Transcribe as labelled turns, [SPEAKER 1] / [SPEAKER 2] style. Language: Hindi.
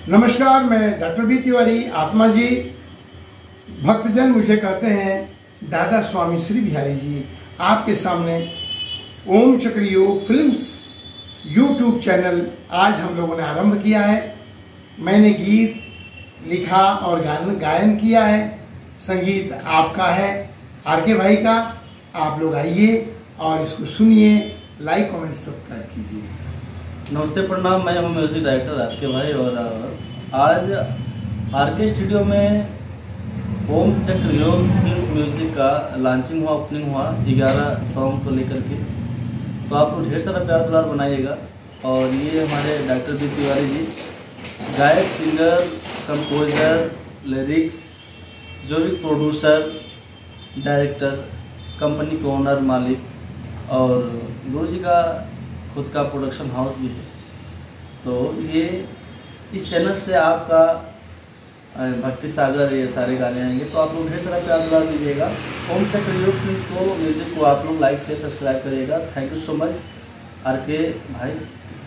[SPEAKER 1] नमस्कार, मैं डॉक्टर बी तिवारी आत्मा जी। भक्तजन मुझे कहते हैं दादा स्वामी श्री बिहारी जी। आपके सामने ओम Chakra Yog films YouTube channel आज हम लोगों ने आरंभ किया है। मैंने गीत लिखा और गायन किया है। संगीत आपका है, आरके भाई का। आप लोग आइए और इसको सुनिए, लाइक कमेंट सब्सक्राइब कीजिए।
[SPEAKER 2] नमस्ते, प्रणाम। मैं हूं म्यूजिक डायरेक्टर आरके भाई और आज आरके स्टूडियो में ओम चक्र योग फिल्म्स म्यूजिक का लॉन्चिंग हुआ, ओपनिंग हुआ 11 सॉन्ग को लेकर के। तो आप लोग ढेर सारा प्यार दुलार बनाइएगा। और ये हमारे डॉक्टर बी तिवारी जी गायक, सिंगर, कंपोजर, लिरिक्स, जो भी प्रोड्यूसर, डायरेक्टर, कंपनी के ओनर, मालिक और गुरु जी का खुद का प्रोडक्शन हाउस भी है। तो ये इस चैनल से आपका भक्ति सागर ये सारे गाने आएंगे। तो आप लोग ढेर सारा प्यार दुलार दीजिएगा। ओम चक्र योग फिल्म्स को, म्यूजिक को आप लोग लाइक से सब्सक्राइब करिएगा। Thank you so much RK भाई।